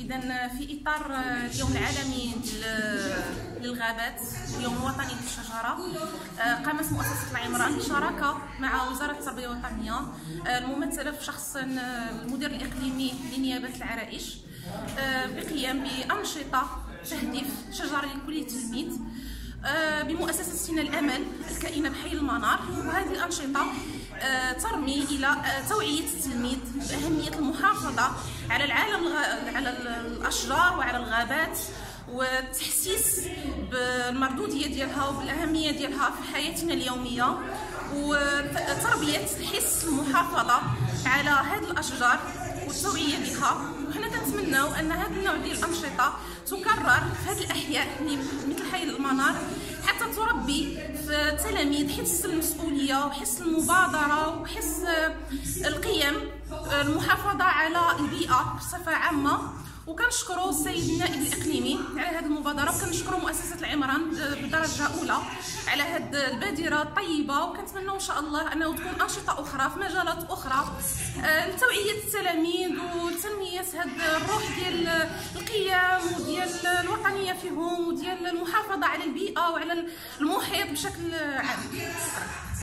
إذا في إطار اليوم العالمي للغابات واليوم الوطني للشجرة، قامت مؤسسة العمران بشراكة مع وزارة التربية الوطنية الممثلة في شخص المدير الإقليمي لنيابة العرائش بقيام بأنشطة تهدف شجرة لكل تلميذ بمؤسستنا الأمل الكائنة بحي المنار. وهذه الأنشطة ترمي إلى توعية التلميذ بأهمية المحافظة على على الأشجار وعلى الغابات، والتحسيس بالمردودية ديالها وبالأهمية ديالها في حياتنا اليومية، وتربية حس المحافظة على هذه الأشجار والتوعية بها. وحنا كنتمناو أن هذا النوع ديال الأنشطة تكرر في هذه الأحياء مثل حي المنار، حتى تربي في التلاميذ حس المسؤولية وحس المبادرة وحس القيم، المحافظة على البيئة بصفة عامة. وكنشكروا السيد النائب الإقليمي على هذه المبادرة، وكنشكروا مؤسسة العمران بدرجة أولى على هذه البادرة الطيبة، وكنتمنوا إن شاء الله أنه تكون أنشطة أخرى في مجالات أخرى لتوعية التلاميذ وتنمية هذه الروح ديال القيم وديال الوطنية فيهم وديال المحافظة على البيئة وعلى المحيط بشكل عام.